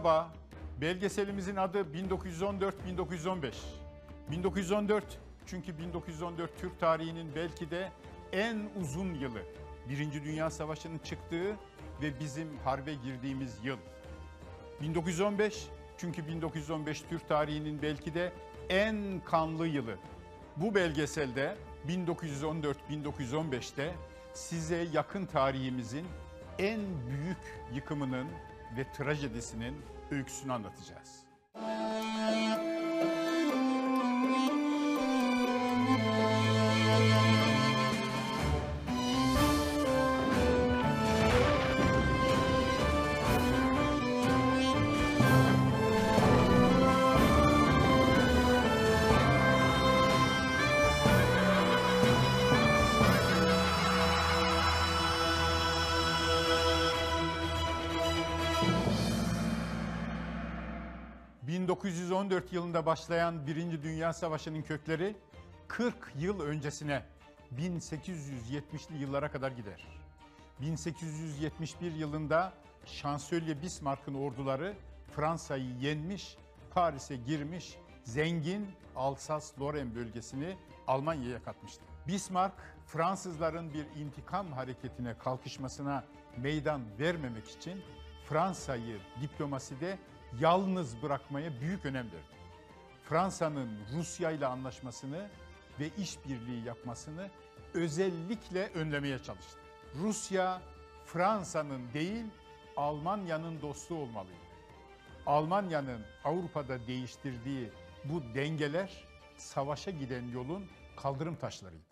Merhaba, belgeselimizin adı 1914-1915. 1914 çünkü 1914 Türk tarihinin belki de en uzun yılı. Birinci Dünya Savaşı'nın çıktığı ve bizim harbe girdiğimiz yıl. 1915 çünkü 1915 Türk tarihinin belki de en kanlı yılı. Bu belgeselde 1914-1915'te size yakın tarihimizin en büyük yıkımının ve trajedisinin öyküsünü anlatacağız. ...1914 yılında başlayan Birinci Dünya Savaşı'nın kökleri 40 yıl öncesine 1870'li yıllara kadar gider. 1871 yılında Şansölye Bismarck'ın orduları Fransa'yı yenmiş, Paris'e girmiş, zengin Alsas-Lorraine bölgesini Almanya'ya katmıştı. Bismarck, Fransızların bir intikam hareketine kalkışmasına meydan vermemek için Fransa'yı diplomaside yalnız bırakmaya büyük önem verdi. Fransa'nın Rusya ile anlaşmasını ve işbirliği yapmasını özellikle önlemeye çalıştı. Rusya, Fransa'nın değil, Almanya'nın dostu olmalıydı. Almanya'nın Avrupa'da değiştirdiği bu dengeler, savaşa giden yolun kaldırım taşlarıydı.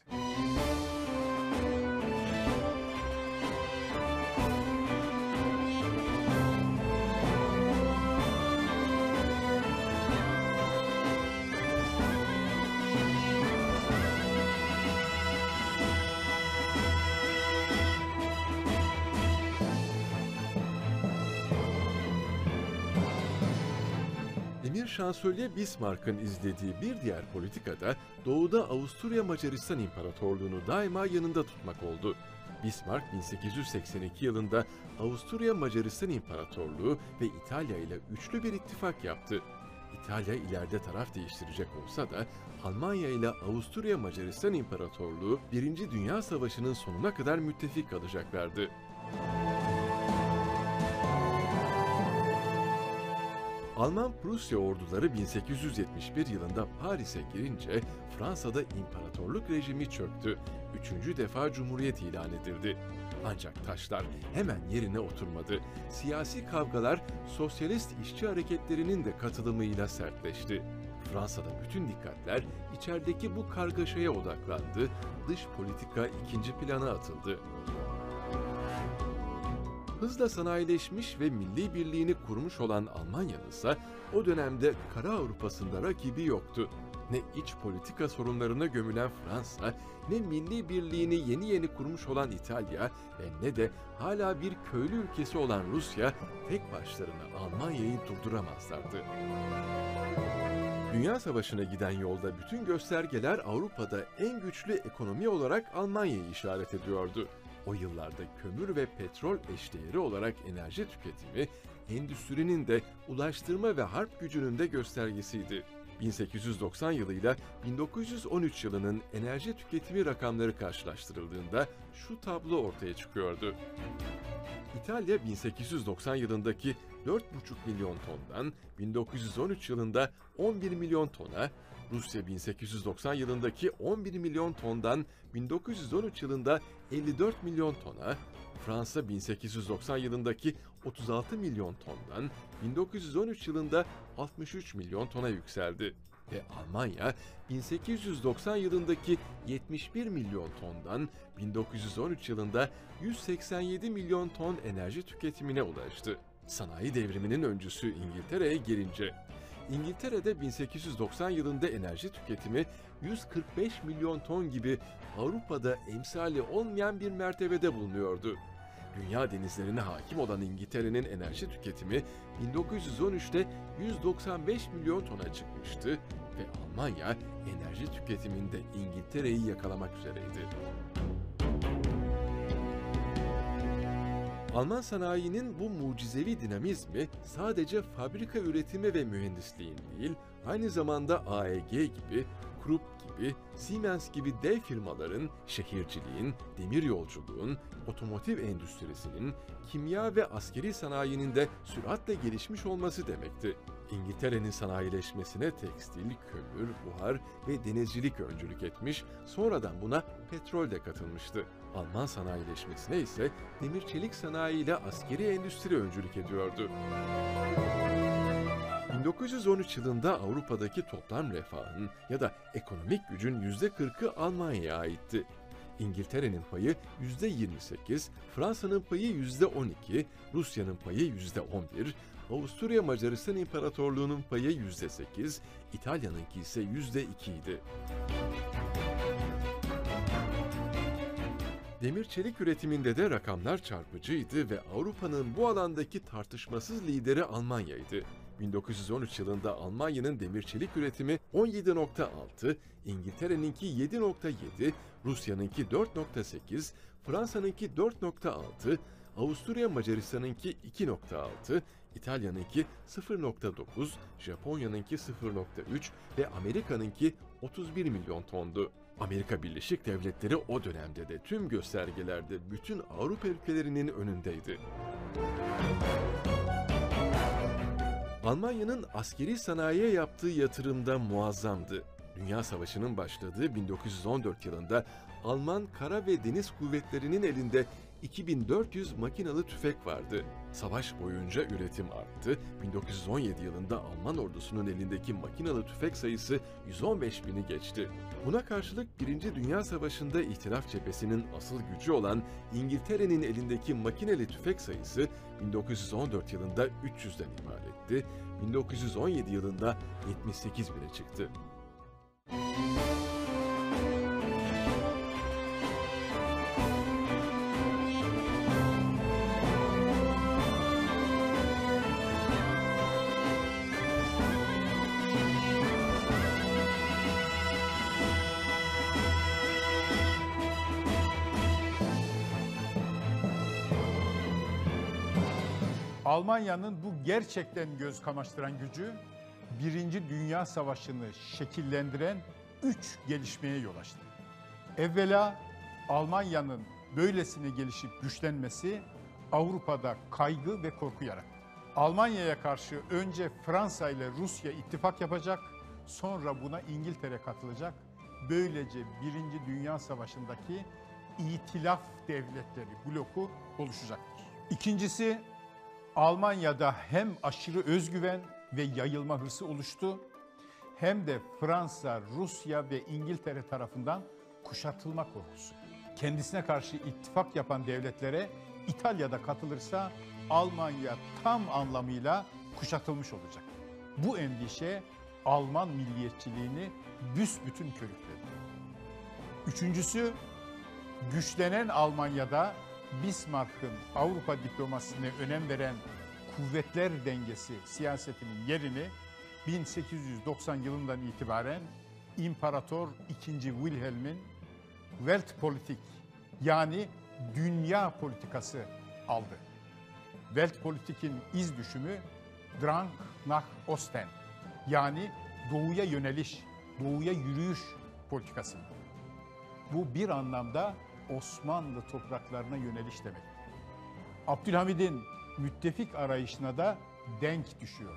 Emir Şansölye Bismarck'ın izlediği bir diğer politikada doğuda Avusturya Macaristan İmparatorluğunu daima yanında tutmak oldu. Bismarck 1882 yılında Avusturya Macaristan İmparatorluğu ve İtalya ile üçlü bir ittifak yaptı. İtalya ileride taraf değiştirecek olsa da Almanya ile Avusturya Macaristan İmparatorluğu 1. Dünya Savaşı'nın sonuna kadar müttefik kalacaklardı. Alman-Prusya orduları 1871 yılında Paris'e girince Fransa'da imparatorluk rejimi çöktü. Üçüncü defa cumhuriyet ilan edildi. Ancak taşlar hemen yerine oturmadı. Siyasi kavgalar sosyalist işçi hareketlerinin de katılımıyla sertleşti. Fransa'da bütün dikkatler içerideki bu kargaşaya odaklandı. Dış politika ikinci plana atıldı. Hızla sanayileşmiş ve milli birliğini kurmuş olan Almanya'nın ise o dönemde Kara Avrupa'sında rakibi yoktu. Ne iç politika sorunlarına gömülen Fransa, ne milli birliğini yeni kurmuş olan İtalya ve ne de hala bir köylü ülkesi olan Rusya tek başlarına Almanya'yı durduramazlardı. Dünya Savaşı'na giden yolda bütün göstergeler Avrupa'da en güçlü ekonomi olarak Almanya'yı işaret ediyordu. O yıllarda kömür ve petrol eşdeğeri olarak enerji tüketimi, endüstrinin de ulaştırma ve harp gücünün de göstergesiydi. 1890 yılıyla 1913 yılının enerji tüketimi rakamları karşılaştırıldığında şu tablo ortaya çıkıyordu. İtalya 1890 yılındaki 4,5 milyon tondan 1913 yılında 11 milyon tona, Rusya 1890 yılındaki 11 milyon tondan 1913 yılında 54 milyon tona, Fransa 1890 yılındaki 36 milyon tondan 1913 yılında 63 milyon tona yükseldi. Ve Almanya 1890 yılındaki 71 milyon tondan 1913 yılında 187 milyon ton enerji tüketimine ulaştı. Sanayi devriminin öncüsü İngiltere'ye gelince, İngiltere'de 1890 yılında enerji tüketimi 145 milyon ton gibi Avrupa'da emsali olmayan bir mertebede bulunuyordu. Dünya denizlerine hakim olan İngiltere'nin enerji tüketimi 1913'te 195 milyon tona çıkmıştı ve Almanya enerji tüketiminde İngiltere'yi yakalamak üzereydi. Alman sanayinin bu mucizevi dinamizmi sadece fabrika üretimi ve mühendisliğin değil, aynı zamanda AEG gibi, Krupp gibi, Siemens gibi dev firmaların şehirciliğin, demiryolculuğun, otomotiv endüstrisinin, kimya ve askeri sanayinin de süratle gelişmiş olması demekti. İngiltere'nin sanayileşmesine tekstil, kömür, buhar ve denizcilik öncülük etmiş, sonradan buna petrol de katılmıştı. Alman sanayileşmesine ise demir çelik sanayi ile askeri endüstri öncülük ediyordu. 1913 yılında Avrupa'daki toplam refahın ya da ekonomik gücün %40'ı Almanya'ya aitti. İngiltere'nin payı %28, Fransa'nın payı %12, Rusya'nın payı %11, Avusturya Macaristan İmparatorluğu'nun payı %8, İtalya'nınki ise %2 idi. Demir çelik üretiminde de rakamlar çarpıcıydı ve Avrupa'nın bu alandaki tartışmasız lideri Almanya'ydı. 1913 yılında Almanya'nın demir çelik üretimi 17,6, İngiltere'ninki 7,7, Rusya'nınki 4,8, Fransa'nınki 4,6, Avusturya Macaristan'ınki 2,6, İtalya'nınki 0,9, Japonya'nınki 0,3 ve Amerika'nınki 31 milyon tondu. Amerika Birleşik Devletleri o dönemde de tüm göstergelerde bütün Avrupa ülkelerinin önündeydi. Almanya'nın askeri sanayiye yaptığı yatırımda muazzamdı. Dünya Savaşı'nın başladığı 1914 yılında Alman kara ve deniz kuvvetlerinin elinde 2400 makinalı tüfek vardı. Savaş boyunca üretim arttı. 1917 yılında Alman ordusunun elindeki makinalı tüfek sayısı 115.000'i geçti. Buna karşılık 1. Dünya Savaşı'nda İhtilaf cephesinin asıl gücü olan İngiltere'nin elindeki makineli tüfek sayısı 1914 yılında 300'den ibaretti. 1917 yılında 78.000'e çıktı. Almanya'nın bu gerçekten göz kamaştıran gücü, Birinci Dünya Savaşı'nı şekillendiren 3 gelişmeye yol açtı. Evvela Almanya'nın böylesine gelişip güçlenmesi Avrupa'da kaygı ve korku yarattı. Almanya'ya karşı önce Fransa ile Rusya ittifak yapacak, sonra buna İngiltere katılacak. Böylece Birinci Dünya Savaşı'ndaki İtilaf Devletleri bloku oluşacaktır. İkincisi, Almanya'da hem aşırı özgüven ve yayılma hırsı oluştu, hem de Fransa, Rusya ve İngiltere tarafından kuşatılma korkusu. Kendisine karşı ittifak yapan devletlere İtalya'da katılırsa Almanya tam anlamıyla kuşatılmış olacak. Bu endişe Alman milliyetçiliğini büsbütün körükledi. Üçüncüsü, güçlenen Almanya'da Bismarck'ın Avrupa diplomasisine önem veren kuvvetler dengesi siyasetinin yerini 1890 yılından itibaren İmparator II. Wilhelm'in Weltpolitik yani dünya politikası aldı. Weltpolitik'in iz düşümü Drang nach Osten yani doğuya yöneliş, doğuya yürüyüş politikası. Bu bir anlamda Osmanlı topraklarına yöneliş demek. Abdülhamid'in müttefik arayışına da denk düşüyor.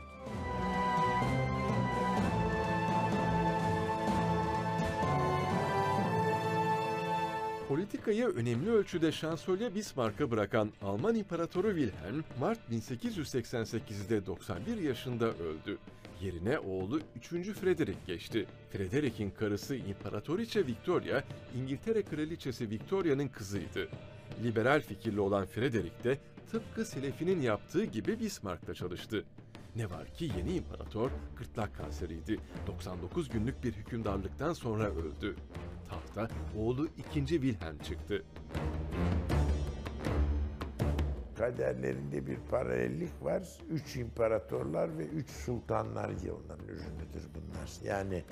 Politikayı önemli ölçüde Şansölye Bismarck'a bırakan Alman İmparatoru Wilhelm, Mart 1888'de 91 yaşında öldü. Yerine oğlu 3. Frederick geçti. Frederick'in karısı İmparatoriçe Victoria, İngiltere Kraliçesi Victoria'nın kızıydı. Liberal fikirli olan Frederick de tıpkı Selefi'nin yaptığı gibi Bismarck'ta çalıştı. Ne var ki yeni imparator gırtlak kanseriydi. 99 günlük bir hükümdarlıktan sonra öldü. Tahta oğlu 2. Wilhelm çıktı. Kaderlerinde bir paralellik var. 3 imparatorlar ve 3 sultanlar yılının ürünüdür bunlar. Yani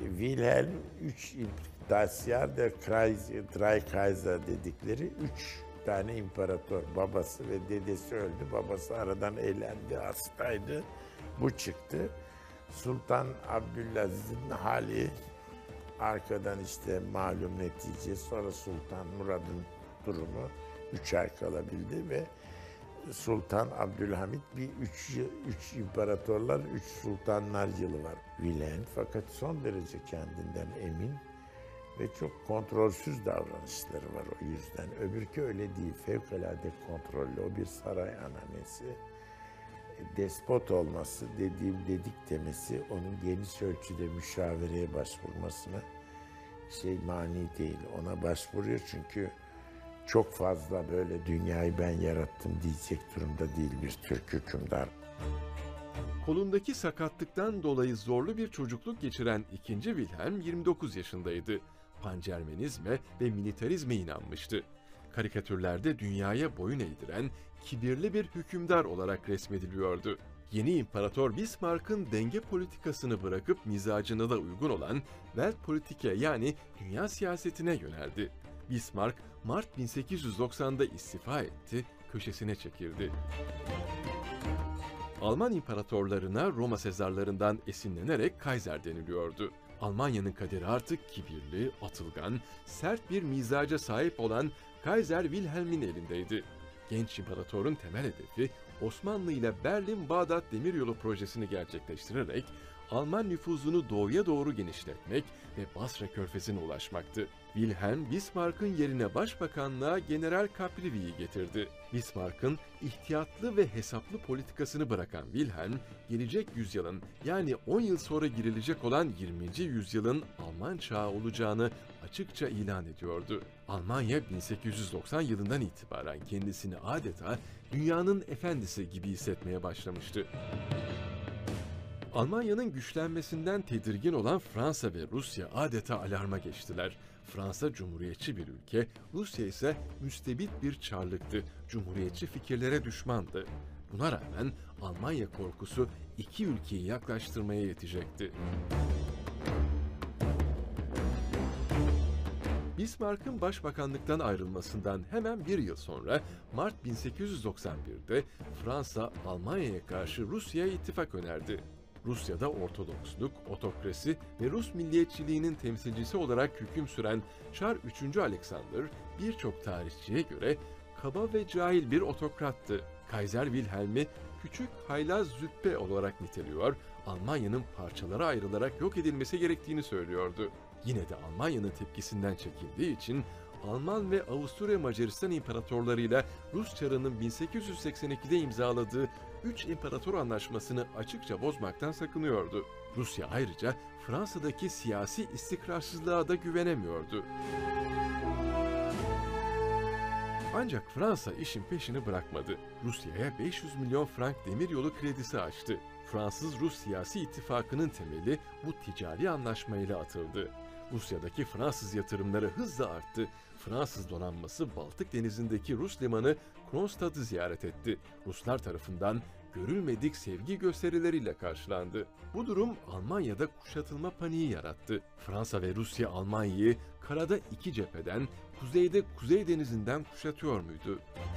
Wilhelm 3 Das Jahr der Drei Kaiser dedikleri 3 tane imparator, babası ve dedesi öldü. Babası aradan elendi, hastaydı. Bu çıktı. Sultan Abdülaziz'in hali arkadan işte malum netice. Sonra Sultan Murad'ın durumu 3 ay kalabildi ve Sultan Abdülhamit bir üç imparatorlar, 3 sultanlar yılı var. Wilhelm fakat son derece kendinden emin ve çok kontrolsüz davranışları var o yüzden. Öbürkü öyle değil, fevkalade kontrollü. O bir saray ananesi. Despot olması, dediğim dedik demesi, onun geniş ölçüde müşavireye başvurmasına mani değil. Ona başvuruyor çünkü çok fazla böyle dünyayı ben yarattım diyecek durumda değil bir Türk hükümdar. Kolundaki sakatlıktan dolayı zorlu bir çocukluk geçiren 2. Wilhelm 29 yaşındaydı. Pancermenizme ve militarizme inanmıştı. Karikatürlerde dünyaya boyun eğdiren, kibirli bir hükümdar olarak resmediliyordu. Yeni İmparator Bismarck'ın denge politikasını bırakıp mizacına da uygun olan Weltpolitik yani dünya siyasetine yöneldi. Bismarck, Mart 1890'da istifa etti, köşesine çekildi. Alman imparatorlarına Roma Sezarlarından esinlenerek Kaiser deniliyordu. Almanya'nın kaderi artık kibirli, atılgan, sert bir mizaca sahip olan Kaiser Wilhelm'in elindeydi. Genç imparatorun temel hedefi Osmanlı ile Berlin-Bağdat Demiryolu projesini gerçekleştirerek Alman nüfuzunu doğuya doğru genişletmek ve Basra Körfezi'ne ulaşmaktı. Wilhelm, Bismarck'ın yerine başbakanlığa General Caprivi'yi getirdi. Bismarck'ın ihtiyatlı ve hesaplı politikasını bırakan Wilhelm, gelecek yüzyılın yani 10 yıl sonra girilecek olan 20. yüzyılın Alman çağı olacağını açıkça ilan ediyordu. Almanya 1890 yılından itibaren kendisini adeta dünyanın efendisi gibi hissetmeye başlamıştı. Almanya'nın güçlenmesinden tedirgin olan Fransa ve Rusya adeta alarma geçtiler. Fransa cumhuriyetçi bir ülke, Rusya ise müstebit bir çarlıktı, cumhuriyetçi fikirlere düşmandı. Buna rağmen Almanya korkusu iki ülkeyi yaklaştırmaya yetecekti. Bismarck'ın başbakanlıktan ayrılmasından hemen bir yıl sonra Mart 1891'de Fransa Almanya'ya karşı Rusya'ya ittifak önerdi. Rusya'da Ortodoksluk, otokrasi ve Rus milliyetçiliğinin temsilcisi olarak hüküm süren Çar 3. Alexander birçok tarihçiye göre kaba ve cahil bir otokrattı. Kaiser Wilhelm'i küçük haylaz züppe olarak niteliyor, Almanya'nın parçalara ayrılarak yok edilmesi gerektiğini söylüyordu. Yine de Almanya'nın tepkisinden çekindiği için Alman ve Avusturya Macaristan imparatorlarıyla Rus Çarı'nın 1882'de imzaladığı 3 İmparator Anlaşması'nı açıkça bozmaktan sakınıyordu. Rusya ayrıca Fransa'daki siyasi istikrarsızlığa da güvenemiyordu. Ancak Fransa işin peşini bırakmadı. Rusya'ya 500 milyon frank demiryolu kredisi açtı. Fransız-Rus siyasi ittifakının temeli bu ticari anlaşmayla atıldı. Rusya'daki Fransız yatırımları hızla arttı. Fransız donanması Baltık Denizi'ndeki Rus limanı Kronstadt'ı ziyaret etti. Ruslar tarafından görülmedik sevgi gösterileriyle karşılandı. Bu durum Almanya'da kuşatılma paniği yarattı. Fransa ve Rusya Almanya'yı karada iki cepheden, kuzeyde Kuzey Denizi'nden kuşatıyor muydu?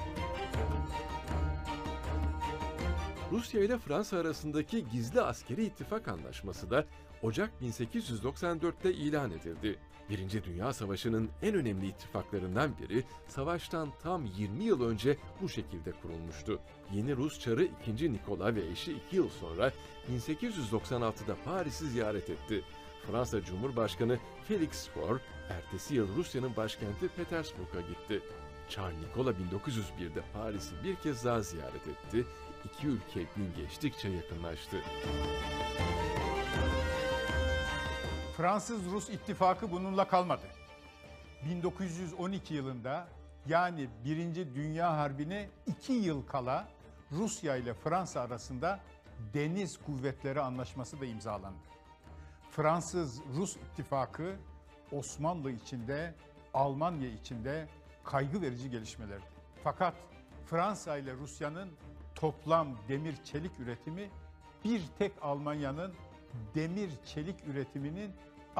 Rusya ile Fransa arasındaki gizli askeri ittifak anlaşması da Ocak 1894'te ilan edildi. Birinci Dünya Savaşı'nın en önemli ittifaklarından biri, savaştan tam 20 yıl önce bu şekilde kurulmuştu. Yeni Rus Çarı 2. Nikola ve eşi 2 yıl sonra 1896'da Paris'i ziyaret etti. Fransa Cumhurbaşkanı Felix Faure, ertesi yıl Rusya'nın başkenti Petersburg'a gitti. Çar Nikola 1901'de Paris'i bir kez daha ziyaret etti. İki ülke gün geçtikçe yakınlaştı. Fransız-Rus ittifakı bununla kalmadı. 1912 yılında yani 1. Dünya Harbi'ne 2 yıl kala Rusya ile Fransa arasında Deniz Kuvvetleri Anlaşması da imzalandı. Fransız-Rus ittifakı Osmanlı içinde, Almanya içinde kaygı verici gelişmelerdi. Fakat Fransa ile Rusya'nın toplam demir çelik üretimi bir tek Almanya'nın demir çelik üretiminin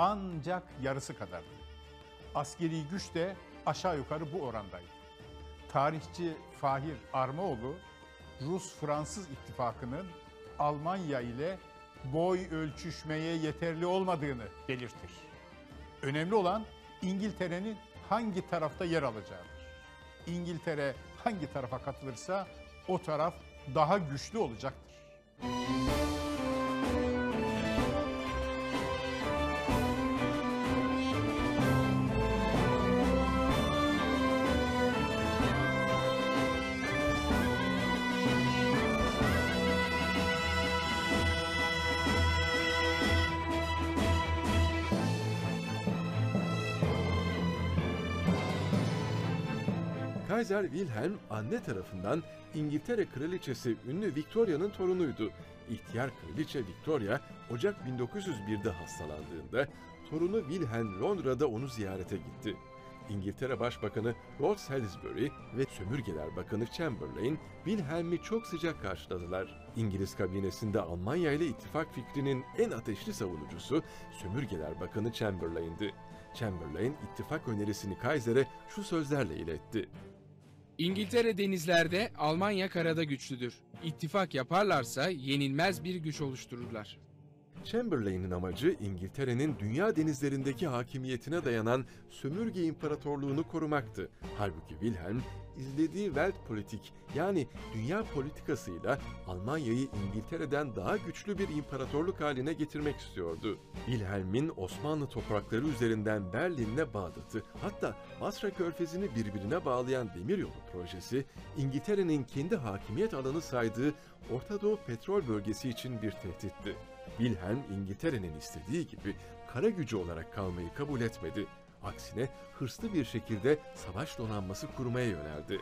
ancak yarısı kadardı. Askeri güç de aşağı yukarı bu orandaydı. tarihçi Fahir Armaoğlu, Rus-Fransız ittifakının Almanya ile boy ölçüşmeye yeterli olmadığını belirtir. Önemli olan İngiltere'nin hangi tarafta yer alacağıdır. İngiltere hangi tarafa katılırsa o taraf daha güçlü olacaktır. Kaiser Wilhelm anne tarafından İngiltere Kraliçesi ünlü Victoria'nın torunuydu. İhtiyar Kraliçe Victoria Ocak 1901'de hastalandığında torunu Wilhelm Londra'da onu ziyarete gitti. İngiltere Başbakanı Lord Salisbury ve Sömürgeler Bakanı Chamberlain Wilhelm'i çok sıcak karşıladılar. İngiliz kabinesinde Almanya ile ittifak fikrinin en ateşli savunucusu Sömürgeler Bakanı Chamberlain'di. Chamberlain ittifak önerisini Kaiser'e şu sözlerle iletti. İngiltere denizlerde, Almanya karada güçlüdür. İttifak yaparlarsa yenilmez bir güç oluştururlar. Chamberlain'in amacı İngiltere'nin dünya denizlerindeki hakimiyetine dayanan sömürge imparatorluğunu korumaktı. Halbuki Wilhelm izlediği Weltpolitik yani dünya politikasıyla Almanya'yı İngiltere'den daha güçlü bir imparatorluk haline getirmek istiyordu. Wilhelm'in Osmanlı toprakları üzerinden Berlin'le Bağdat'ı hatta Basra Körfezi'ni birbirine bağlayan demiryolu projesi İngiltere'nin kendi hakimiyet alanı saydığı Orta Doğu petrol bölgesi için bir tehditti. Wilhelm İngiltere'nin istediği gibi kara gücü olarak kalmayı kabul etmedi. Aksine hırslı bir şekilde savaş donanması kurmaya yöneldi.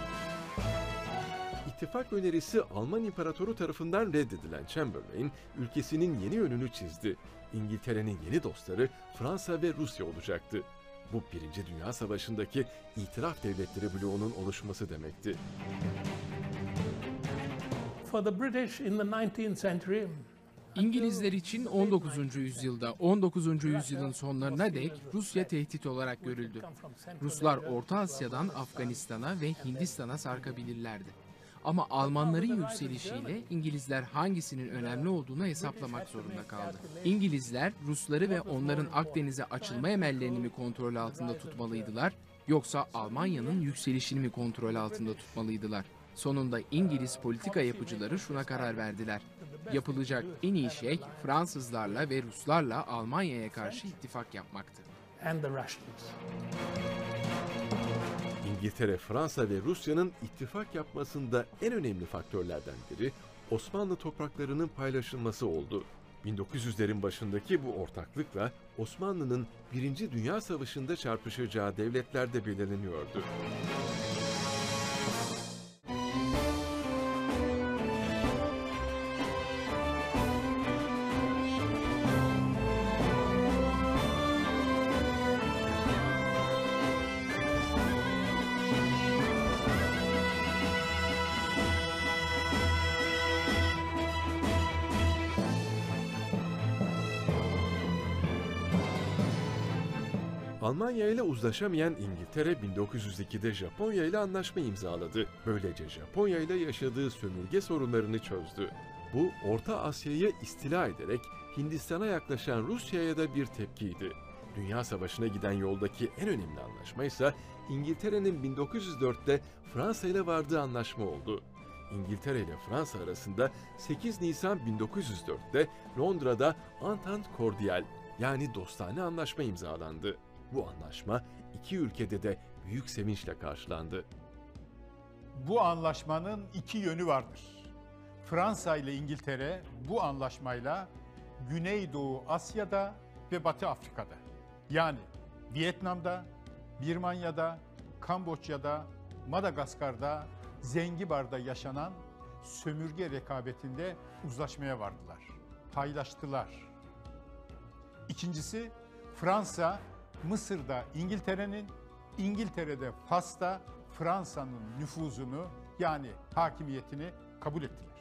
İttifak önerisi Alman İmparatoru tarafından reddedilen Chamberlain, ülkesinin yeni yönünü çizdi. İngiltere'nin yeni dostları Fransa ve Rusya olacaktı. Bu Birinci Dünya Savaşı'ndaki itiraf devletleri bloğunun oluşması demekti. For the British in the 19th century, İngilizler için 19. yüzyılda, 19. yüzyılın sonlarına dek Rusya tehdit olarak görüldü. Ruslar Orta Asya'dan Afganistan'a ve Hindistan'a sarkabilirlerdi. Ama Almanların yükselişiyle İngilizler hangisinin önemli olduğunu hesaplamak zorunda kaldı. İngilizler Rusları ve onların Akdeniz'e açılma emellerini mi kontrol altında tutmalıydılar, yoksa Almanya'nın yükselişini mi kontrol altında tutmalıydılar? Sonunda İngiliz politika yapıcıları şuna karar verdiler. Yapılacak en iyi şey Fransızlarla ve Ruslarla Almanya'ya karşı ittifak yapmaktı. and the Russians. İngiltere, Fransa ve Rusya'nın ittifak yapmasında en önemli faktörlerden biri Osmanlı topraklarının paylaşılması oldu. 1900'lerin başındaki bu ortaklıkla Osmanlı'nın Birinci Dünya Savaşı'nda çarpışacağı devletler de belirleniyordu. Almanya ile uzlaşamayan İngiltere 1902'de Japonya ile anlaşma imzaladı. Böylece Japonya ile yaşadığı sömürge sorunlarını çözdü. Bu Orta Asya'yı istila ederek Hindistan'a yaklaşan Rusya'ya da bir tepkiydi. Dünya Savaşı'na giden yoldaki en önemli anlaşma ise İngiltere'nin 1904'te Fransa ile vardığı anlaşma oldu. İngiltere ile Fransa arasında 8 Nisan 1904'te Londra'da Entente Cordiale yani dostane anlaşma imzalandı. Bu anlaşma iki ülkede de büyük sevinçle karşılandı. Bu anlaşmanın iki yönü vardır. Fransa ile İngiltere bu anlaşmayla Güneydoğu Asya'da ve Batı Afrika'da yani Vietnam'da, Birmanya'da, Kamboçya'da, Madagaskar'da, Zengibar'da yaşanan sömürge rekabetinde uzlaşmaya vardılar. Paylaştılar. İkincisi Fransa, Mısır'da İngiltere'nin, İngiltere'de Fas'ta Fransa'nın nüfuzunu yani hakimiyetini kabul ettiler.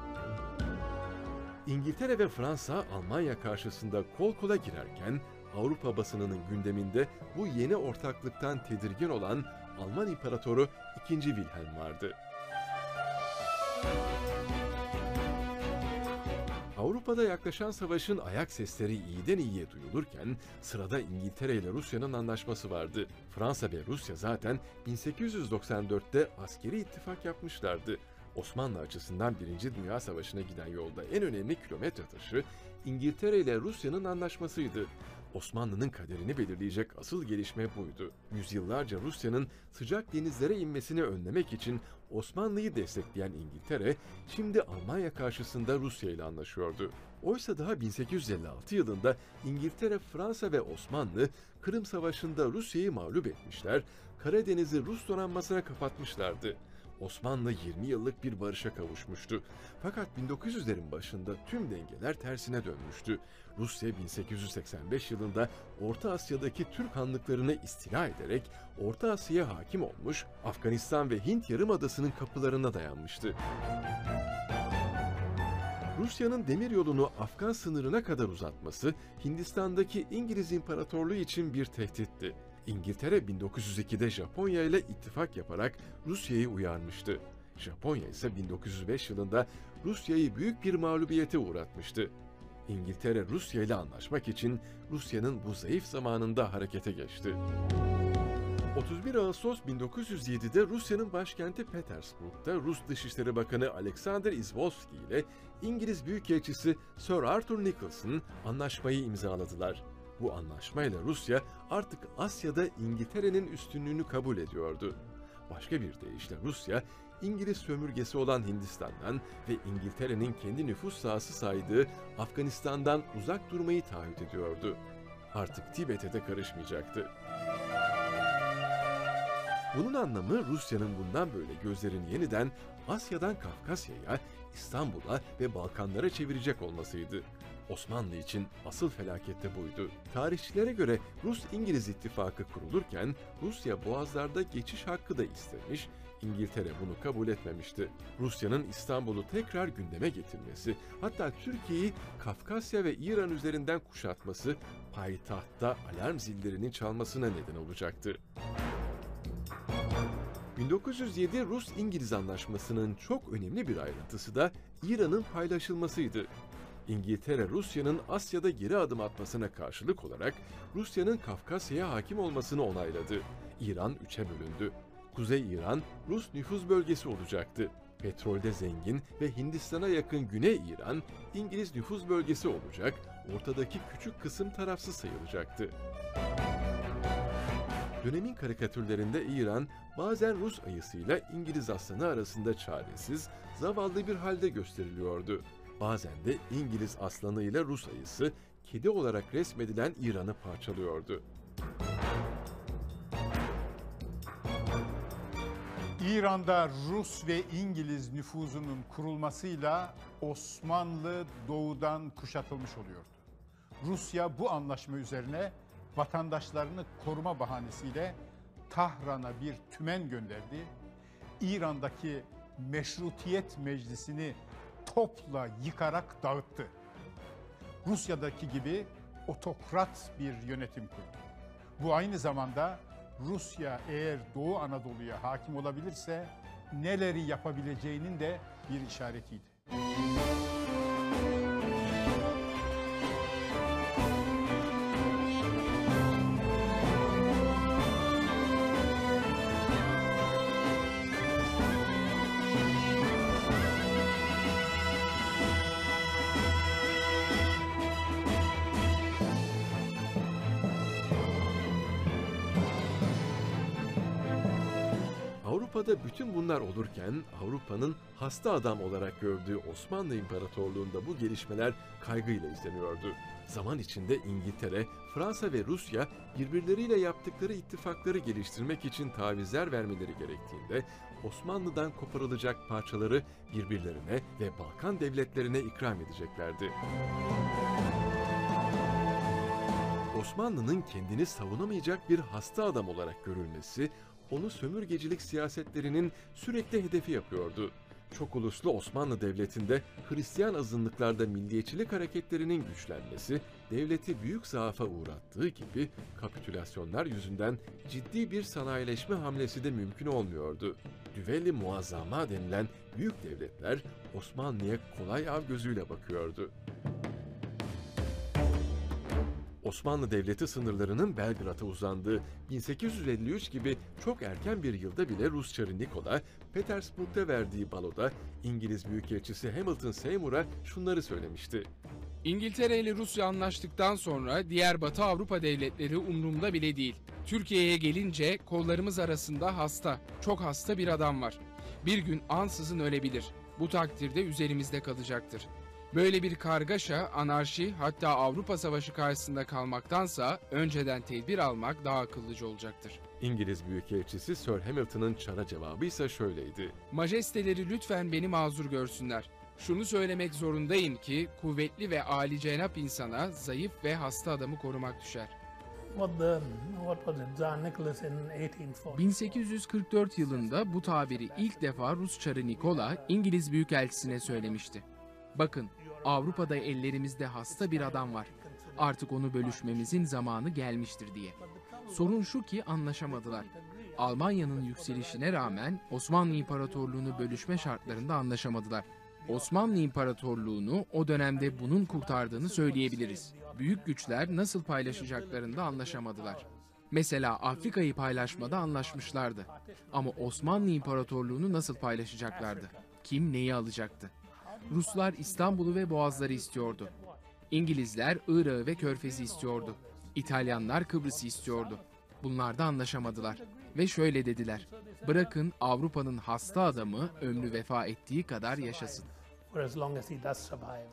İngiltere ve Fransa Almanya karşısında kol kola girerken Avrupa basınının gündeminde bu yeni ortaklıktan tedirgin olan Alman İmparatoru II. Wilhelm vardı. Avrupa'da yaklaşan savaşın ayak sesleri iyiden iyiye duyulurken sırada İngiltere ile Rusya'nın anlaşması vardı. Fransa ve Rusya zaten 1894'te askeri ittifak yapmışlardı. Osmanlı açısından 1. Dünya Savaşı'na giden yolda en önemli kilometre taşı İngiltere ile Rusya'nın anlaşmasıydı. Osmanlı'nın kaderini belirleyecek asıl gelişme buydu. Yüzyıllarca Rusya'nın sıcak denizlere inmesini önlemek için Osmanlı'yı destekleyen İngiltere, şimdi Almanya karşısında Rusya ile anlaşıyordu. Oysa daha 1856 yılında İngiltere, Fransa ve Osmanlı Kırım Savaşı'nda Rusya'yı mağlup etmişler, Karadeniz'i Rus donanmasına kapatmışlardı. Osmanlı 20 yıllık bir barışa kavuşmuştu. Fakat 1900'lerin başında tüm dengeler tersine dönmüştü. Rusya 1885 yılında Orta Asya'daki Türk hanlıklarını istila ederek Orta Asya'ya hakim olmuş, Afganistan ve Hint Yarımadası'nın kapılarına dayanmıştı. Rusya'nın demiryolunu Afgan sınırına kadar uzatması Hindistan'daki İngiliz İmparatorluğu için bir tehditti. İngiltere 1902'de Japonya ile ittifak yaparak Rusya'yı uyarmıştı. Japonya ise 1905 yılında Rusya'yı büyük bir mağlubiyete uğratmıştı. İngiltere Rusya ile anlaşmak için Rusya'nın bu zayıf zamanında harekete geçti. 31 Ağustos 1907'de Rusya'nın başkenti Petersburg'da Rus Dışişleri Bakanı Alexander Izvolsky ile İngiliz Büyükelçisi Sir Arthur Nicholson anlaşmayı imzaladılar. Bu anlaşmayla Rusya artık Asya'da İngiltere'nin üstünlüğünü kabul ediyordu. Başka bir deyişle Rusya, İngiliz sömürgesi olan Hindistan'dan ve İngiltere'nin kendi nüfus sahası saydığı Afganistan'dan uzak durmayı taahhüt ediyordu. Artık Tibet'e de karışmayacaktı. Bunun anlamı Rusya'nın bundan böyle gözlerini yeniden Asya'dan Kafkasya'ya, İstanbul'a ve Balkanlara çevirecek olmasıydı. Osmanlı için asıl felaket de buydu. Tarihçilere göre Rus-İngiliz ittifakı kurulurken Rusya boğazlarda geçiş hakkı da istemiş, İngiltere bunu kabul etmemişti. Rusya'nın İstanbul'u tekrar gündeme getirmesi, hatta Türkiye'yi Kafkasya ve İran üzerinden kuşatması, payitahtta alarm zillerinin çalmasına neden olacaktı. 1907 Rus-İngiliz anlaşmasının çok önemli bir ayrıntısı da İran'ın paylaşılmasıydı. İngiltere, Rusya'nın Asya'da geri adım atmasına karşılık olarak Rusya'nın Kafkasya'ya hakim olmasını onayladı. İran üçe bölündü. Kuzey İran, Rus nüfuz bölgesi olacaktı. Petrolde zengin ve Hindistan'a yakın Güney İran, İngiliz nüfuz bölgesi olacak, ortadaki küçük kısım tarafsız sayılacaktı. Dönemin karikatürlerinde İran, bazen Rus ayısıyla İngiliz aslanı arasında çaresiz, zavallı bir halde gösteriliyordu. Bazen de İngiliz aslanı ile Rus ayısı, kedi olarak resmedilen İran'ı parçalıyordu. İran'da Rus ve İngiliz nüfuzunun kurulmasıyla Osmanlı doğudan kuşatılmış oluyordu. Rusya bu anlaşma üzerine vatandaşlarını koruma bahanesiyle Tahran'a bir tümen gönderdi. İran'daki Meşrutiyet Meclisi'ni topla yıkarak dağıttı. Rusya'daki gibi otokrat bir yönetim kurdu. Bu aynı zamanda Rusya eğer Doğu Anadolu'ya hakim olabilirse neleri yapabileceğinin de bir işaretiydi. Avrupa'da bütün bunlar olurken Avrupa'nın hasta adam olarak gördüğü Osmanlı İmparatorluğu'nda bu gelişmeler kaygıyla izleniyordu. Zaman içinde İngiltere, Fransa ve Rusya birbirleriyle yaptıkları ittifakları geliştirmek için tavizler vermeleri gerektiğinde Osmanlı'dan koparılacak parçaları birbirlerine ve Balkan devletlerine ikram edeceklerdi. Osmanlı'nın kendini savunamayacak bir hasta adam olarak görülmesi, onu sömürgecilik siyasetlerinin sürekli hedefi yapıyordu. Çok uluslu Osmanlı Devleti'nde Hristiyan azınlıklarda milliyetçilik hareketlerinin güçlenmesi, devleti büyük zaafa uğrattığı gibi kapitülasyonlar yüzünden ciddi bir sanayileşme hamlesi de mümkün olmuyordu. Düveli Muazzama denilen büyük devletler Osmanlı'ya kolay av gözüyle bakıyordu. Osmanlı Devleti sınırlarının Belgrad'a uzandığı 1853 gibi çok erken bir yılda bile Rus Çarı Nikola, Petersburg'da verdiği baloda İngiliz Büyükelçisi Hamilton Seymour'a şunları söylemişti. İngiltere ile Rusya anlaştıktan sonra diğer Batı Avrupa devletleri umrumda bile değil. Türkiye'ye gelince kollarımız arasında hasta, çok hasta bir adam var. Bir gün ansızın ölebilir. Bu takdirde üzerimizde kalacaktır. Böyle bir kargaşa, anarşi, hatta Avrupa Savaşı karşısında kalmaktansa önceden tedbir almak daha akıllıca olacaktır. İngiliz Büyükelçisi Sir Hamilton'ın Çar'a cevabı ise şöyleydi. Majesteleri lütfen beni mazur görsünler. Şunu söylemek zorundayım ki kuvvetli ve âlicenap insana zayıf ve hasta adamı korumak düşer. What was it? Tsar Nicholas in 1840. 1844 yılında bu tabiri ilk defa Rus Çarı Nikola İngiliz Büyükelçisi'ne söylemişti. Bakın, Avrupa'da ellerimizde hasta bir adam var. Artık onu bölüşmemizin zamanı gelmiştir diye. Sorun şu ki anlaşamadılar. Almanya'nın yükselişine rağmen Osmanlı İmparatorluğu'nu bölüşme şartlarında anlaşamadılar. Osmanlı İmparatorluğu'nu o dönemde bunun kurtardığını söyleyebiliriz. Büyük güçler nasıl paylaşacaklarında anlaşamadılar. Mesela Afrika'yı paylaşmada anlaşmışlardı. Ama Osmanlı İmparatorluğu'nu nasıl paylaşacaklardı? Kim neyi alacaktı? Ruslar İstanbul'u ve Boğazları istiyordu. İngilizler Irak'ı ve Körfez'i istiyordu. İtalyanlar Kıbrıs'ı istiyordu. Bunlar da anlaşamadılar. Ve şöyle dediler: bırakın Avrupa'nın hasta adamı ömrü vefa ettiği kadar yaşasın. For as long as he does survive.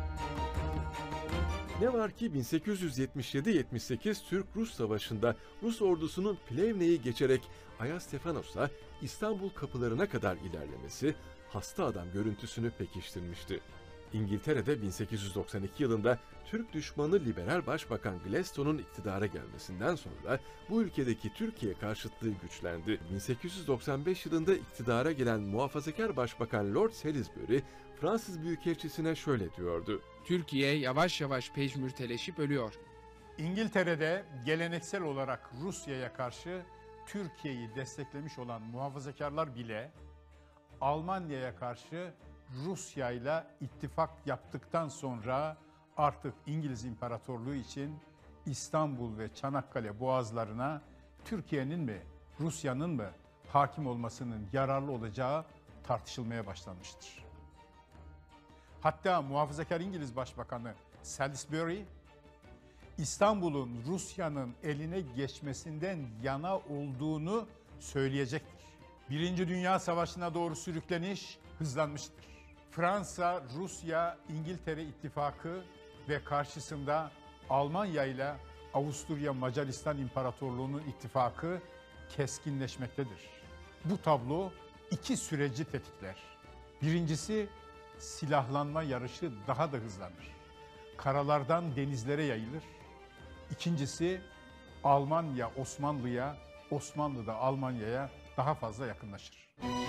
Ne var ki 1877-78 Türk-Rus Savaşı'nda Rus ordusunun Plevne'yi geçerek Ayastefanos'a İstanbul kapılarına kadar ilerlemesi hasta adam görüntüsünü pekiştirmişti. İngiltere'de 1892 yılında Türk düşmanı liberal başbakan Gladstone'un iktidara gelmesinden sonra bu ülkedeki Türkiye karşıtlığı güçlendi. 1895 yılında iktidara gelen muhafazakar başbakan Lord Salisbury, Fransız Büyükelçisi'ne şöyle diyordu. Türkiye yavaş yavaş pejmürteleşip ölüyor. İngiltere'de geleneksel olarak Rusya'ya karşı Türkiye'yi desteklemiş olan muhafazakarlar bile Almanya'ya karşı Rusya ile ittifak yaptıktan sonra artık İngiliz İmparatorluğu için İstanbul ve Çanakkale boğazlarına Türkiye'nin mi, Rusya'nın mı hakim olmasının yararlı olacağı tartışılmaya başlanmıştır. Hatta muhafazakar İngiliz Başbakanı Salisbury, İstanbul'un Rusya'nın eline geçmesinden yana olduğunu söyleyecektir. Birinci Dünya Savaşı'na doğru sürükleniş hızlanmıştır. Fransa, Rusya, İngiltere ittifakı ve karşısında Almanya ile Avusturya Macaristan İmparatorluğu'nun ittifakı keskinleşmektedir. Bu tablo iki süreci tetikler. Birincisi, silahlanma yarışı daha da hızlanır. Karalardan denizlere yayılır. İkincisi, Almanya Osmanlı'ya, Osmanlı da Almanya'ya daha fazla yakınlaşır.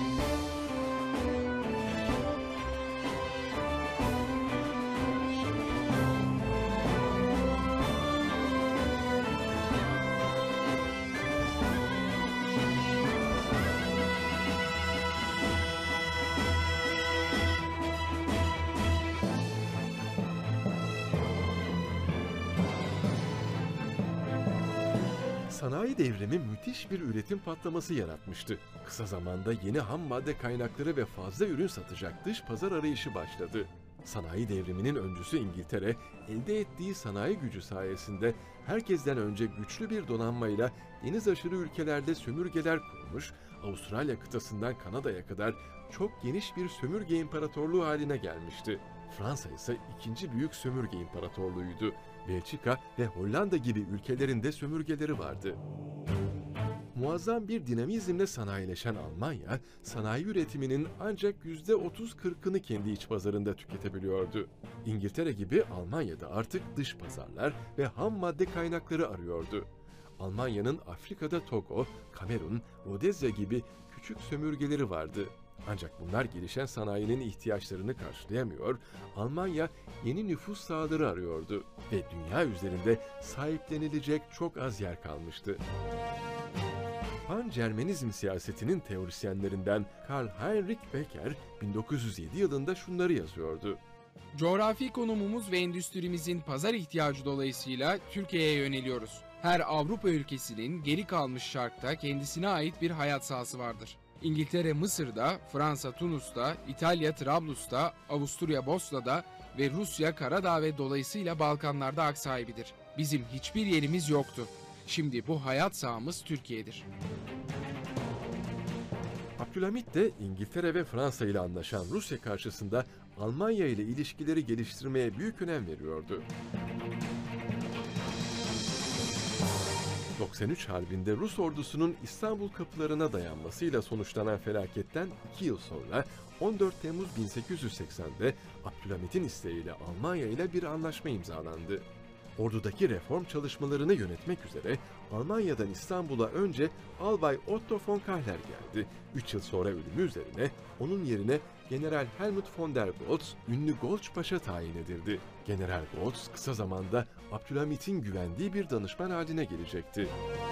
Sanayi devrimi müthiş bir üretim patlaması yaratmıştı. Kısa zamanda yeni ham madde kaynakları ve fazla ürün satacak dış pazar arayışı başladı. Sanayi devriminin öncüsü İngiltere, elde ettiği sanayi gücü sayesinde herkesten önce güçlü bir donanmayla deniz aşırı ülkelerde sömürgeler kurmuş, Avustralya kıtasından Kanada'ya kadar çok geniş bir sömürge imparatorluğu haline gelmişti. Fransa ise ikinci büyük sömürge imparatorluğuydu. Belçika ve Hollanda gibi ülkelerin de sömürgeleri vardı. Muazzam bir dinamizmle sanayileşen Almanya, sanayi üretiminin ancak %30-40'ını kendi iç pazarında tüketebiliyordu. İngiltere gibi Almanya'da artık dış pazarlar ve ham madde kaynakları arıyordu. Almanya'nın Afrika'da Togo, Kamerun, Rodezya gibi küçük sömürgeleri vardı. Ancak bunlar gelişen sanayinin ihtiyaçlarını karşılayamıyor, Almanya yeni nüfus sahaları arıyordu ve dünya üzerinde sahiplenilecek çok az yer kalmıştı. Pan-Cermenizm siyasetinin teorisyenlerinden Karl Heinrich Becker 1907 yılında şunları yazıyordu. Coğrafi konumumuz ve endüstrimizin pazar ihtiyacı dolayısıyla Türkiye'ye yöneliyoruz. Her Avrupa ülkesinin geri kalmış şarkta kendisine ait bir hayat sahası vardır. İngiltere Mısır'da, Fransa Tunus'ta, İtalya Trablus'ta, Avusturya Bosna'da ve Rusya Karadağ ve dolayısıyla Balkanlar'da hak sahibidir. Bizim hiçbir yerimiz yoktu. Şimdi bu hayat sahamız Türkiye'dir. Abdülhamit de İngiltere ve Fransa ile anlaşan Rusya karşısında Almanya ile ilişkileri geliştirmeye büyük önem veriyordu. 93 Harbi'nde Rus ordusunun İstanbul kapılarına dayanmasıyla sonuçlanan felaketten 2 yıl sonra 14 Temmuz 1880'de Abdülhamit'in isteğiyle Almanya ile bir anlaşma imzalandı. Ordudaki reform çalışmalarını yönetmek üzere Almanya'dan İstanbul'a önce Albay Otto von Kahler geldi. 3 yıl sonra ölümü üzerine onun yerine General Helmut von der Goltz, ünlü Goltz Paşa tayin edildi. General Goltz kısa zamanda Abdülhamit'in güvendiği bir danışman haline gelecekti.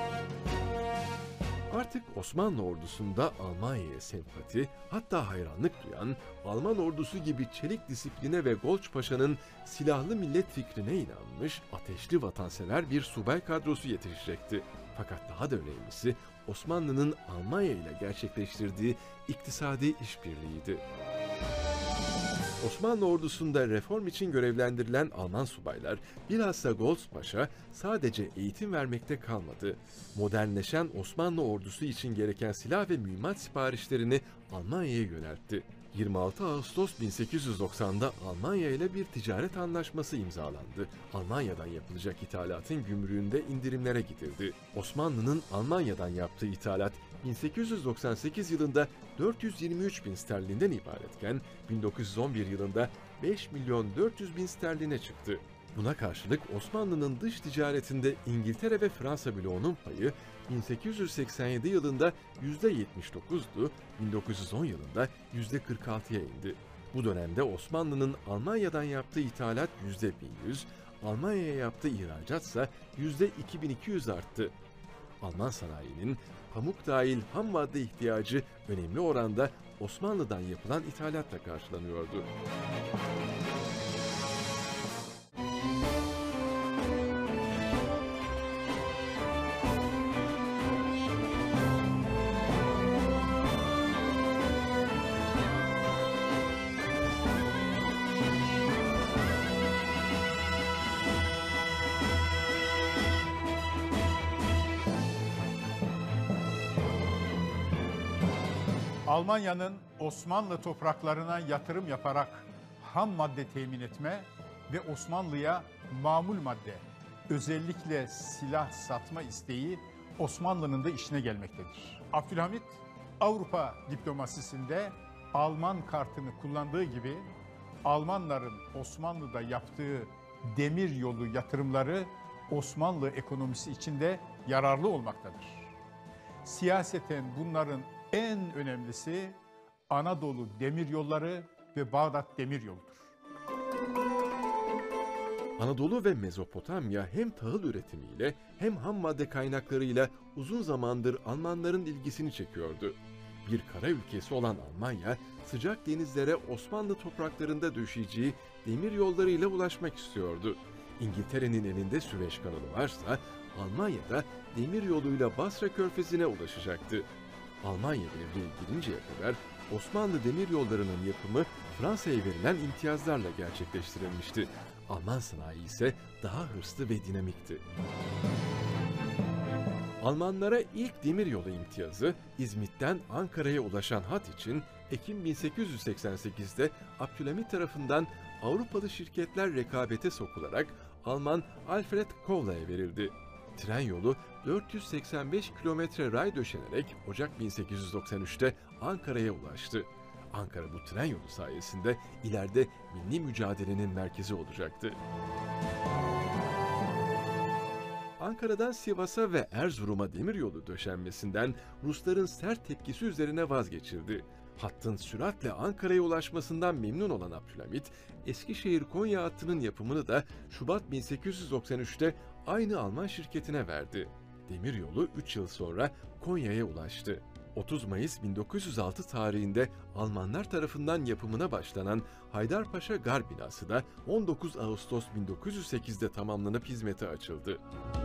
Artık Osmanlı ordusunda Almanya'ya sempati, hatta hayranlık duyan, Alman ordusu gibi çelik disipline ve Goltz Paşa'nın silahlı millet fikrine inanmış, ateşli vatansever bir subay kadrosu yetişecekti. Fakat daha da önemlisi Osmanlı'nın Almanya ile gerçekleştirdiği iktisadi işbirliğiydi. Osmanlı ordusunda reform için görevlendirilen Alman subaylar, bilhassa Goltz Paşa sadece eğitim vermekte kalmadı. Modernleşen Osmanlı ordusu için gereken silah ve mühimmat siparişlerini Almanya'ya yöneltti. 26 Ağustos 1890'da Almanya ile bir ticaret anlaşması imzalandı. Almanya'dan yapılacak ithalatın gümrüğünde indirimlere gidildi. Osmanlı'nın Almanya'dan yaptığı ithalat 1898 yılında 423 bin sterlinden ibaretken 1911 yılında 5 milyon 400 bin sterline çıktı. Buna karşılık Osmanlı'nın dış ticaretinde İngiltere ve Fransa bloğunun payı 1887 yılında %79'du, 1910 yılında %46'ya indi. Bu dönemde Osmanlı'nın Almanya'dan yaptığı ithalat %1100, Almanya'ya yaptığı ihracatsa %2200 arttı. Alman sanayinin pamuk dahil ham madde ihtiyacı önemli oranda Osmanlı'dan yapılan ithalatla karşılanıyordu. Almanya'nın Osmanlı topraklarına yatırım yaparak ham madde temin etme ve Osmanlı'ya mamul madde, özellikle silah satma isteği Osmanlı'nın da işine gelmektedir. Abdülhamit, Avrupa diplomasisinde Alman kartını kullandığı gibi Almanların Osmanlı'da yaptığı demir yolu yatırımları Osmanlı ekonomisi için de yararlı olmaktadır. Siyaseten bunların en önemlisi Anadolu Demiryolları ve Bağdat Demiryolu'dur. Anadolu ve Mezopotamya hem tahıl üretimiyle hem ham madde kaynaklarıyla uzun zamandır Almanların ilgisini çekiyordu. Bir kara ülkesi olan Almanya, sıcak denizlere Osmanlı topraklarında döşeyeceği demir yollarıyla ulaşmak istiyordu. İngiltere'nin elinde Süveyş kanalı varsa, Almanya'da demir yoluyla Basra Körfezi'ne ulaşacaktı. Almanya devreye girinceye kadar Osmanlı demiryollarının yapımı Fransa'ya verilen imtiyazlarla gerçekleştirilmişti. Alman sanayi ise daha hırslı ve dinamikti. Almanlara ilk demiryolu imtiyazı İzmit'ten Ankara'ya ulaşan hat için Ekim 1888'de Abdülhamit tarafından Avrupalı şirketler rekabete sokularak Alman Alfred Kohla'ya verildi. Tren yolu 485 kilometre ray döşenerek Ocak 1893'te Ankara'ya ulaştı. Ankara bu tren yolu sayesinde ileride milli mücadelenin merkezi olacaktı. Ankara'dan Sivas'a ve Erzurum'a demiryolu döşenmesinden Rusların sert tepkisi üzerine vazgeçildi. Hattın süratle Ankara'ya ulaşmasından memnun olan Abdülhamit, Eskişehir-Konya hattının yapımını da Şubat 1893'te aynı Alman şirketine verdi. Demiryolu 3 yıl sonra Konya'ya ulaştı. 30 Mayıs 1906 tarihinde Almanlar tarafından yapımına başlanan Haydarpaşa Gar binası da 19 Ağustos 1908'de tamamlanıp hizmete açıldı.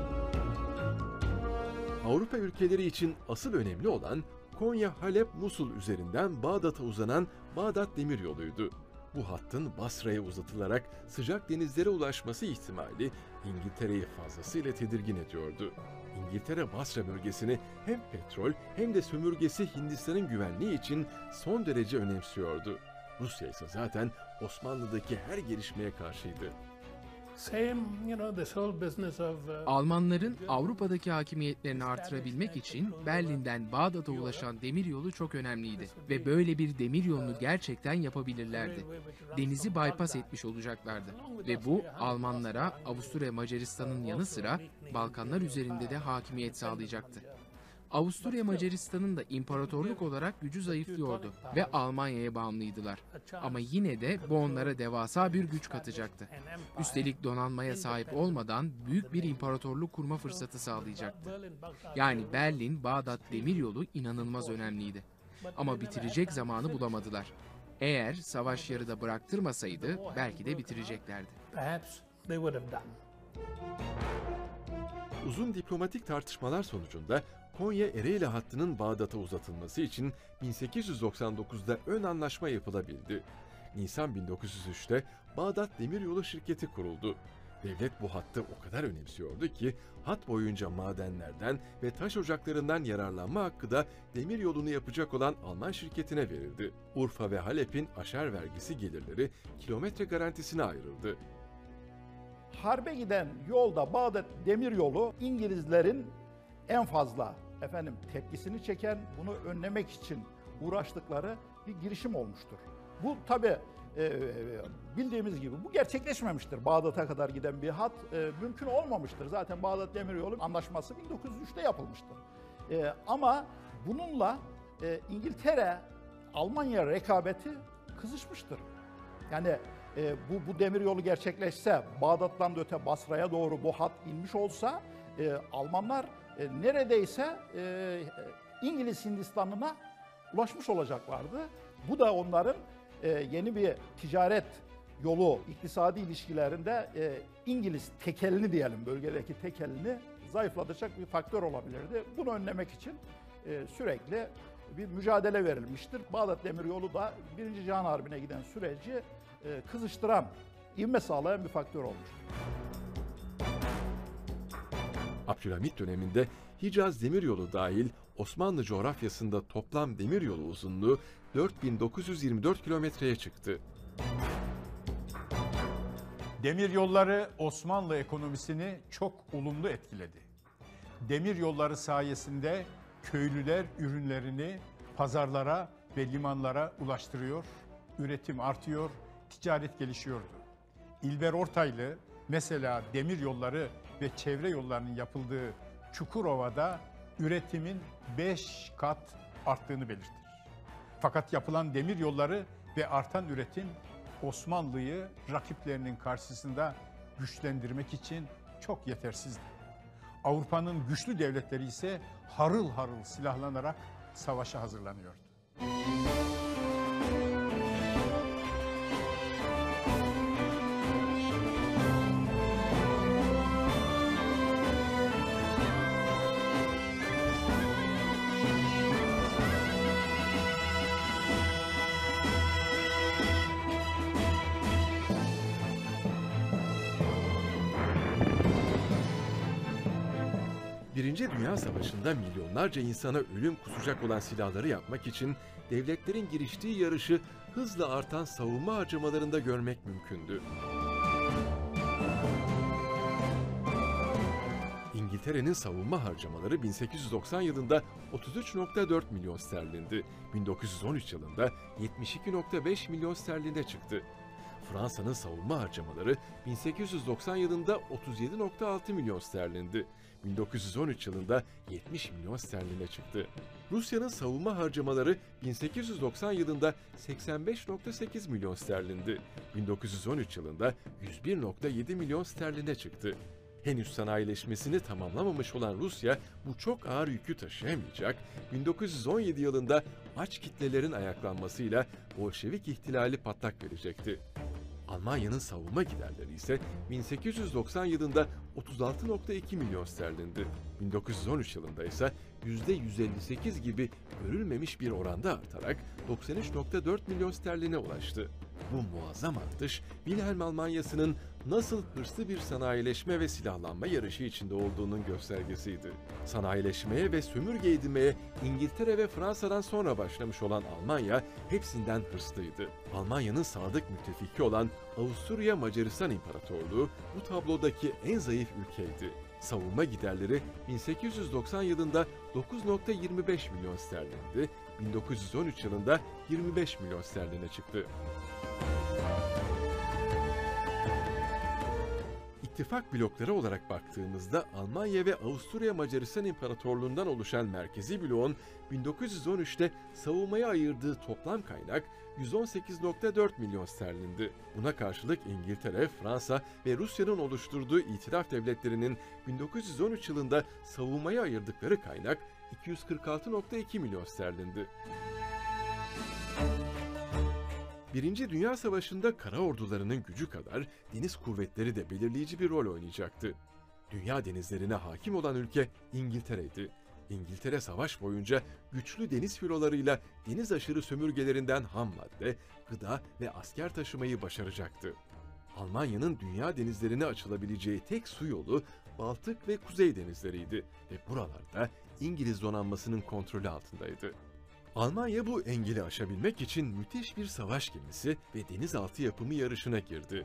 Avrupa ülkeleri için asıl önemli olan Konya-Halep-Musul üzerinden Bağdat'a uzanan Bağdat Demiryolu'ydu. Bu hattın Basra'ya uzatılarak sıcak denizlere ulaşması ihtimali İngiltere'yi fazlasıyla tedirgin ediyordu. İngiltere Basra bölgesini hem petrol hem de sömürgesi Hindistan'ın güvenliği için son derece önemsiyordu. Rusya ise zaten Osmanlı'daki her gelişmeye karşıydı. Almanların Avrupa'daki hakimiyetlerini artırabilmek için Berlin'den Bağdat'a ulaşan demiryolu çok önemliydi ve böyle bir demiryolunu gerçekten yapabilirlerdi. Denizi bypass etmiş olacaklardı ve bu Almanlara Avusturya Macaristan'ın yanı sıra Balkanlar üzerinde de hakimiyet sağlayacaktı. Avusturya Macaristan'ın da imparatorluk olarak gücü zayıflıyordu ve Almanya'ya bağımlıydılar. Ama yine de bu onlara devasa bir güç katacaktı. Üstelik donanmaya sahip olmadan büyük bir imparatorluk kurma fırsatı sağlayacaktı. Yani Berlin-Bağdat demiryolu inanılmaz önemliydi. Ama bitirecek zamanı bulamadılar. Eğer savaş yarıda bıraktırmasaydı belki de bitireceklerdi. Uzun diplomatik tartışmalar sonucunda Konya-Ereğli hattının Bağdat'a uzatılması için 1899'da ön anlaşma yapılabildi. Nisan 1903'te Bağdat Demiryolu Şirketi kuruldu. Devlet bu hattı o kadar önemsiyordu ki hat boyunca madenlerden ve taş ocaklarından yararlanma hakkı da demiryolunu yapacak olan Alman şirketine verildi. Urfa ve Halep'in aşer vergisi gelirleri kilometre garantisine ayrıldı. Harbe giden yolda Bağdat Demiryolu İngilizlerin en fazla tepkisini çeken, bunu önlemek için uğraştıkları bir girişim olmuştur. Bu tabii bildiğimiz gibi bu gerçekleşmemiştir. Bağdat'a kadar giden bir hat mümkün olmamıştır. Zaten Bağdat Demiryolu Anlaşması 1903'te yapılmıştır. Ama bununla İngiltere, Almanya rekabeti kızışmıştır. Yani bu demiryolu gerçekleşse, Bağdat'tan da öte Basra'ya doğru bu hat inmiş olsa Almanlar neredeyse İngiliz Hindistan'ına ulaşmış olacaklardı. Bu da onların yeni bir ticaret yolu, iktisadi ilişkilerinde İngiliz tekelini diyelim, bölgedeki tekelini zayıflatacak bir faktör olabilirdi. Bunu önlemek için sürekli bir mücadele verilmiştir. Bağdat Demiryolu da 1. Cihan Harbi'ne giden süreci kızıştıran, ivme sağlayan bir faktör olmuştur. Abdülhamit döneminde Hicaz Demiryolu dahil Osmanlı coğrafyasında toplam demiryolu uzunluğu 4924 kilometreye çıktı. Demiryolları Osmanlı ekonomisini çok olumlu etkiledi. Demiryolları sayesinde köylüler ürünlerini pazarlara ve limanlara ulaştırıyor, üretim artıyor, ticaret gelişiyordu. İlber Ortaylı mesela demiryolları ve çevre yollarının yapıldığı Çukurova'da üretimin 5 kat arttığını belirtir. Fakat yapılan demiryolları ve artan üretim Osmanlı'yı rakiplerinin karşısında güçlendirmek için çok yetersizdi. Avrupa'nın güçlü devletleri ise harıl harıl silahlanarak savaşa hazırlanıyordu. Birinci Dünya Savaşı'nda milyonlarca insana ölüm kusacak olan silahları yapmak için devletlerin giriştiği yarışı hızla artan savunma harcamalarında görmek mümkündü. İngiltere'nin savunma harcamaları 1890 yılında 33,4 milyon sterlindi. 1913 yılında 72,5 milyon sterline çıktı. Fransa'nın savunma harcamaları 1890 yılında 37,6 milyon sterlindi. 1913 yılında 70 milyon sterline çıktı. Rusya'nın savunma harcamaları 1890 yılında 85,8 milyon sterlindi. 1913 yılında 101,7 milyon sterline çıktı. Henüz sanayileşmesini tamamlamamış olan Rusya bu çok ağır yükü taşıyamayacak, 1917 yılında aç kitlelerin ayaklanmasıyla Bolşevik ihtilali patlak verecekti. Almanya'nın savunma giderleri ise 1890 yılında 36,2 milyon sterlindi. 1913 yılında ise %158 gibi görülmemiş bir oranda artarak 93,4 milyon sterline ulaştı. Bu muazzam artış, Wilhelm Almanyası'nın nasıl hırslı bir sanayileşme ve silahlanma yarışı içinde olduğunun göstergesiydi. Sanayileşmeye ve sömürge edinmeye İngiltere ve Fransa'dan sonra başlamış olan Almanya hepsinden hırslıydı. Almanya'nın sadık müttefiki olan Avusturya Macaristan İmparatorluğu bu tablodaki en zayıf ülkeydi. Savunma giderleri 1890 yılında 9,25 milyon sterlindi, 1913 yılında 25 milyon sterline çıktı. İttifak blokları olarak baktığımızda Almanya ve Avusturya Macaristan İmparatorluğu'ndan oluşan merkezi bloğun 1913'te savunmaya ayırdığı toplam kaynak 118,4 milyon sterlindi. Buna karşılık İngiltere, Fransa ve Rusya'nın oluşturduğu itilaf devletlerinin 1913 yılında savunmaya ayırdıkları kaynak 246,2 milyon sterlindi. Birinci Dünya Savaşı'nda kara ordularının gücü kadar deniz kuvvetleri de belirleyici bir rol oynayacaktı. Dünya denizlerine hakim olan ülke İngiltere'ydi. İngiltere savaş boyunca güçlü deniz filolarıyla deniz aşırı sömürgelerinden ham madde, gıda ve asker taşımayı başaracaktı. Almanya'nın dünya denizlerine açılabileceği tek su yolu Baltık ve Kuzey denizleriydi ve buralarda İngiliz donanmasının kontrolü altındaydı. Almanya bu engeli aşabilmek için müthiş bir savaş gemisi ve denizaltı yapımı yarışına girdi.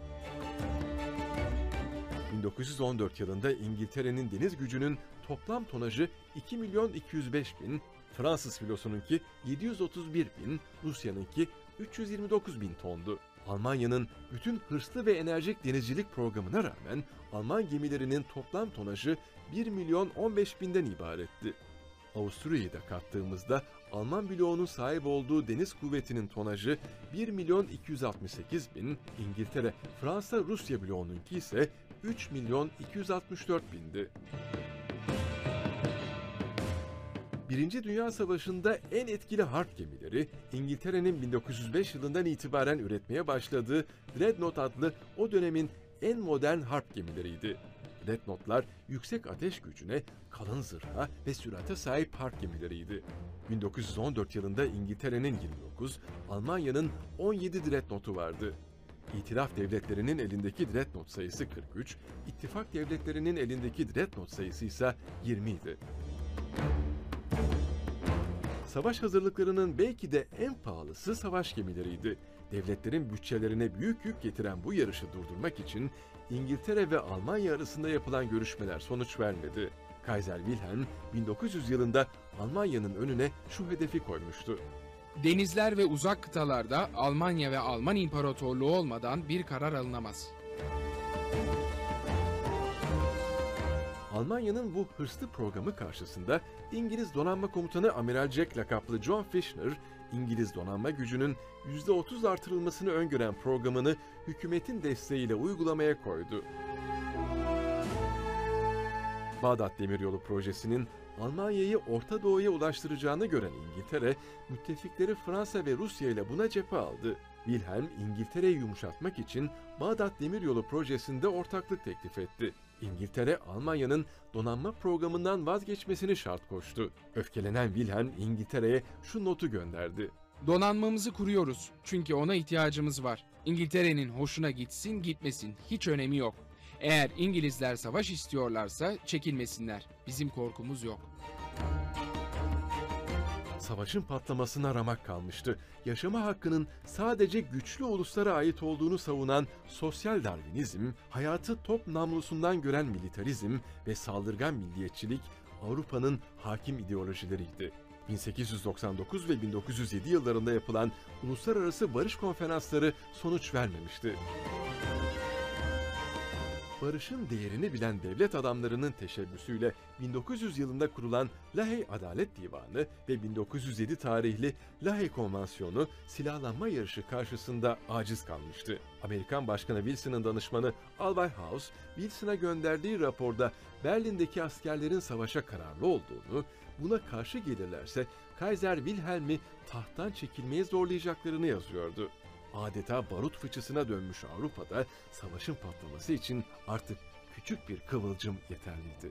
1914 yılında İngiltere'nin deniz gücünün toplam tonajı 2.205.000, Fransız filosununki 731.000, Rusya'nınki 329.000 tondu. Almanya'nın bütün hırslı ve enerjik denizcilik programına rağmen Alman gemilerinin toplam tonajı 1.015.000'den ibaretti. Avusturya'yı da kattığımızda Alman bloğunun sahip olduğu deniz kuvvetinin tonajı 1.268.000, İngiltere, Fransa, Rusya bloğununki ise 3.264.000'di. Birinci Dünya Savaşı'nda en etkili harp gemileri, İngiltere'nin 1905 yılından itibaren üretmeye başladığı Dreadnought adlı o dönemin en modern harp gemileriydi. Dreadnought'lar yüksek ateş gücüne, kalın zırha ve sürate sahip harp gemileriydi. 1914 yılında İngiltere'nin 29, Almanya'nın 17 Dreadnought'u vardı. İtilaf devletlerinin elindeki Dreadnought sayısı 43, ittifak devletlerinin elindeki Dreadnought sayısı ise 20 idi. Savaş hazırlıklarının belki de en pahalısı savaş gemileriydi. Devletlerin bütçelerine büyük yük getiren bu yarışı durdurmak için İngiltere ve Almanya arasında yapılan görüşmeler sonuç vermedi. Kaiser Wilhelm 1900 yılında Almanya'nın önüne şu hedefi koymuştu. Denizler ve uzak kıtalarda Almanya ve Alman İmparatorluğu olmadan bir karar alınamaz. Almanya'nın bu hırslı programı karşısında İngiliz Donanma Komutanı Amiral Jack lakaplı John Fisher, İngiliz donanma gücünün %30 artırılmasını öngören programını hükümetin desteğiyle uygulamaya koydu. Bağdat Demiryolu projesinin Almanya'yı Orta Doğu'ya ulaştıracağını gören İngiltere, müttefikleri Fransa ve Rusya ile buna cephe aldı. Wilhelm, İngiltere'yi yumuşatmak için Bağdat Demiryolu projesinde ortaklık teklif etti. İngiltere, Almanya'nın donanma programından vazgeçmesini şart koştu. Öfkelenen Wilhelm, İngiltere'ye şu notu gönderdi. Donanmamızı kuruyoruz çünkü ona ihtiyacımız var. İngiltere'nin hoşuna gitsin gitmesin hiç önemi yok. Eğer İngilizler savaş istiyorlarsa çekilmesinler. Bizim korkumuz yok. Savaşın patlamasına ramak kalmıştı. Yaşama hakkının sadece güçlü uluslara ait olduğunu savunan sosyal Darwinizm, hayatı top namlusundan gören militarizm ve saldırgan milliyetçilik Avrupa'nın hakim ideolojileriydi. 1899 ve 1907 yıllarında yapılan uluslararası barış konferansları sonuç vermemişti. Barışın değerini bilen devlet adamlarının teşebbüsüyle 1900 yılında kurulan Lahey Adalet Divanı ve 1907 tarihli Lahey Konvansiyonu silahlanma yarışı karşısında aciz kalmıştı. Amerikan Başkanı Wilson'ın danışmanı Albay House, Wilson'a gönderdiği raporda Berlin'deki askerlerin savaşa kararlı olduğunu, buna karşı gelirlerse Kaiser Wilhelm'i tahttan çekilmeye zorlayacaklarını yazıyordu. Adeta barut fıçısına dönmüş Avrupa'da savaşın patlaması için artık küçük bir kıvılcım yeterliydi.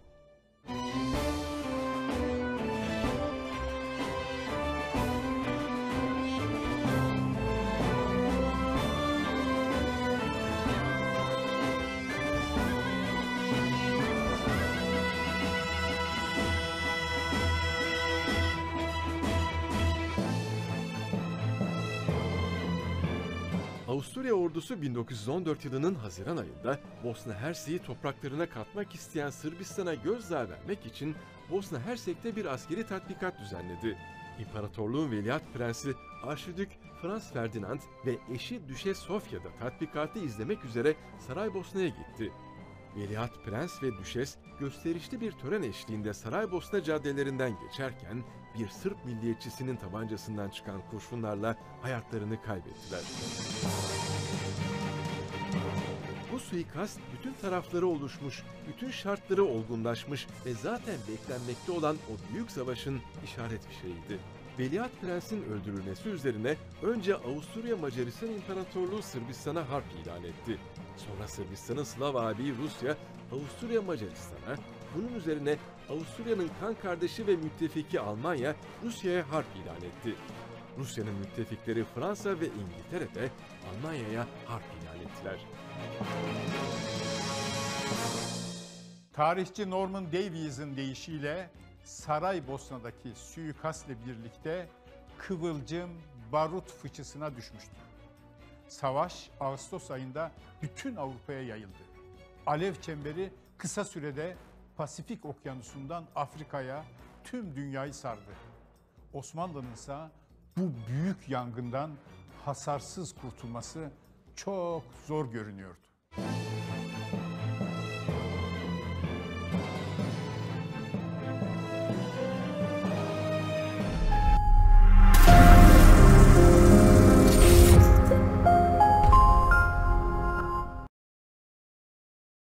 Avusturya ordusu 1914 yılının Haziran ayında Bosna Hersek'i topraklarına katmak isteyen Sırbistan'a gözdağı vermek için Bosna Hersek'te bir askeri tatbikat düzenledi. İmparatorluğun Veliaht Prensi Arşidük Franz Ferdinand ve eşi Düşes Sofya da tatbikatı izlemek üzere Saraybosna'ya gitti. Veliaht Prens ve Düşes gösterişli bir tören eşliğinde Saraybosna caddelerinden geçerken bir Sırp milliyetçisinin tabancasından çıkan kurşunlarla hayatlarını kaybettiler. Bu suikast bütün tarafları oluşmuş, bütün şartları olgunlaşmış ve zaten beklenmekte olan o büyük savaşın işaret fişeğiydi. Veliaht Prens'in öldürülmesi üzerine önce Avusturya Macaristan İmparatorluğu Sırbistan'a harp ilan etti. Sonra Sırbistan'ın Slav abi Rusya, Avusturya Macaristan'a, bunun üzerine Avusturya'nın kan kardeşi ve müttefiki Almanya, Rusya'ya harp ilan etti. Rusya'nın müttefikleri Fransa ve İngiltere de Almanya'ya harp ilan ettiler. Tarihçi Norman Davies'in deyişiyle Saraybosna'daki suikastle birlikte kıvılcım barut fıçısına düşmüştü. Savaş Ağustos ayında bütün Avrupa'ya yayıldı. Alev çemberi kısa sürede Pasifik Okyanusu'ndan Afrika'ya tüm dünyayı sardı. Osmanlı'nın ise bu büyük yangından hasarsız kurtulması çok zor görünüyordu.